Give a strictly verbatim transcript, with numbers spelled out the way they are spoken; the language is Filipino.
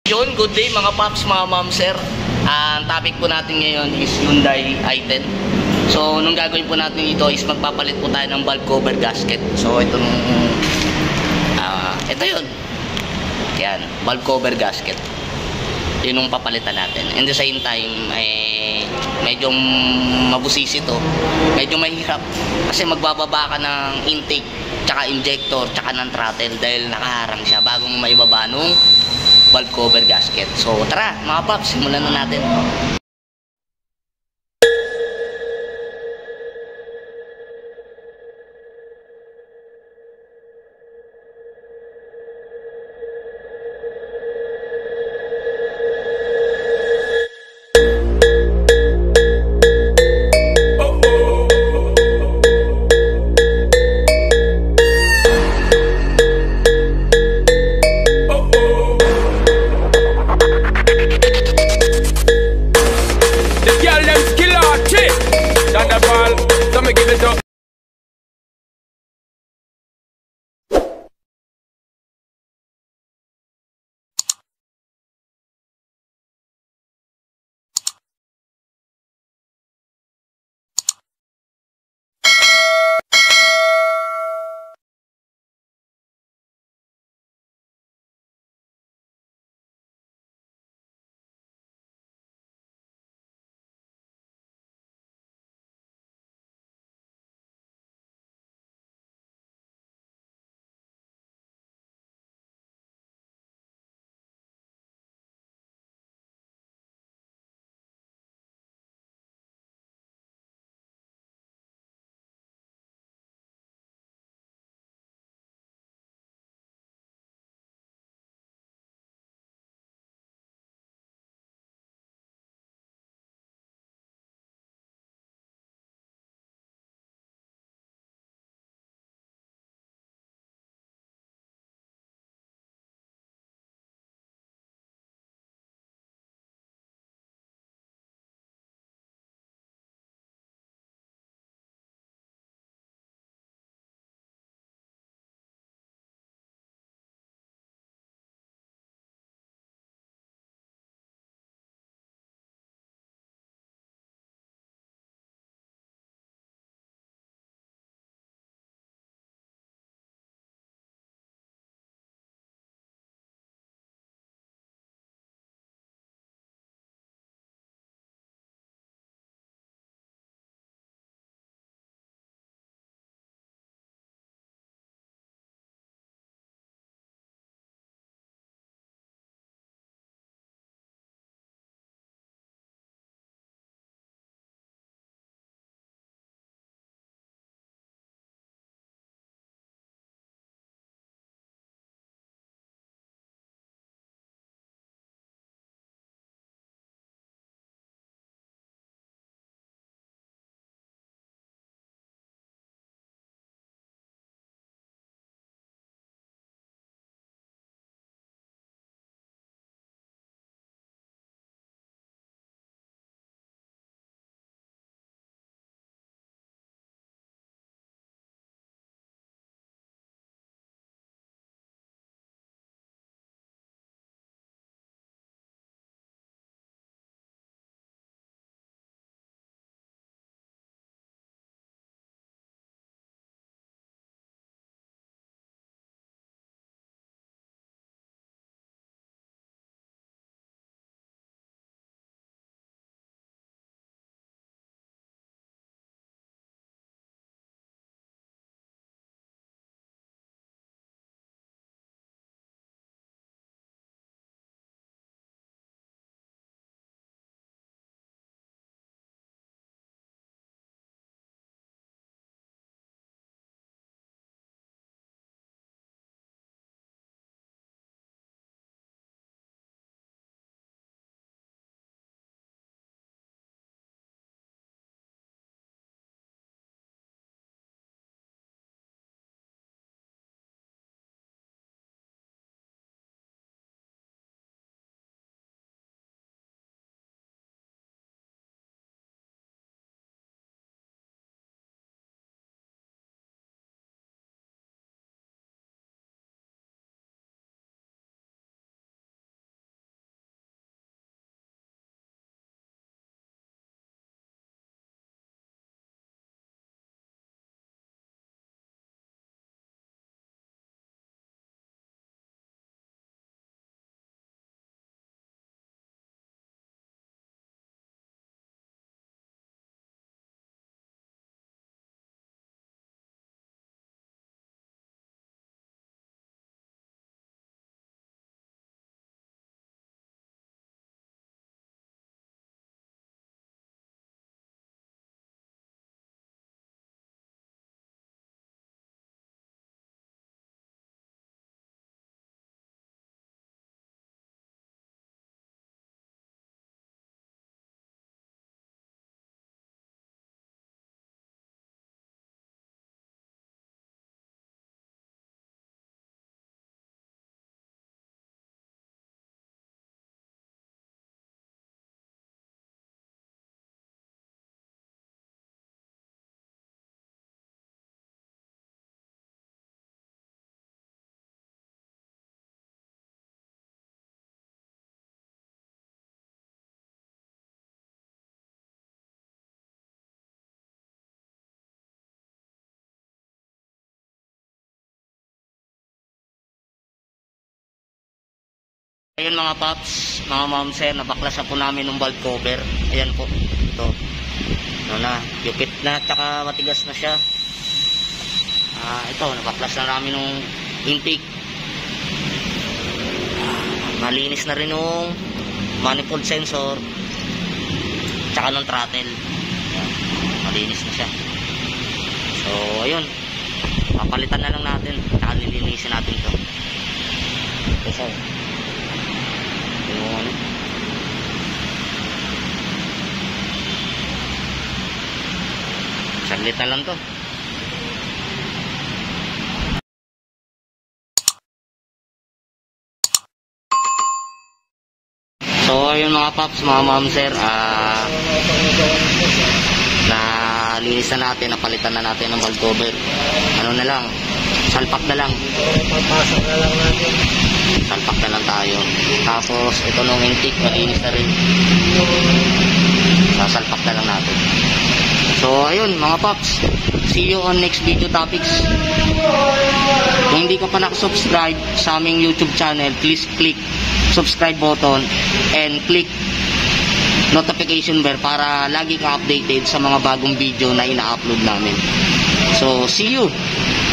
Yun, good day mga paps, mga ma'am, sir. Ang topic po natin ngayon is Hyundai i ten. So, nung gagawin po natin dito is magpapalit po tayo ng valve cover gasket. So, ito nung... Uh, ito yun. Yan, valve cover gasket. Yun nung papalitan natin. And the same time, eh, medyo mabusisi to. Medyo mahirap. Kasi magbababa ka ng intake, tsaka injector, tsaka ng throttle dahil nakaharang siya bagong may baba nung valve cover gasket. So tara mga paps, simulan na natin. Ayun mga paps, mga ma'am sir, nabaklasan po namin ng valve cover. Ayan po, ito. Ano na, yupit na, tsaka matigas na siya. Ah, ito, nabaklas na namin ng intake. Ah, malinis na rin yung manifold sensor, tsaka ng throttle. Ayan, malinis na siya. So, ayun, papalitan na lang natin, tsaka nilinisin natin ito. Ito sir. Yung saglit na lang to. So ayun mga paps, mga ma'am sir, ah nalinis na natin, napalitan na natin ng valve cover. Ano na lang, salpak na lang. Papasok na lang natin. Salpak na lang tayo. Tapos ito nung intake, malinis na rin. Sasalpak na lang natin. So ayun mga paps, see you on next video topics. Kung hindi ka pa nakasubscribe sa aming YouTube channel, please click subscribe button and click notification bell para lagi ka updated sa mga bagong video na ina-upload namin. So see you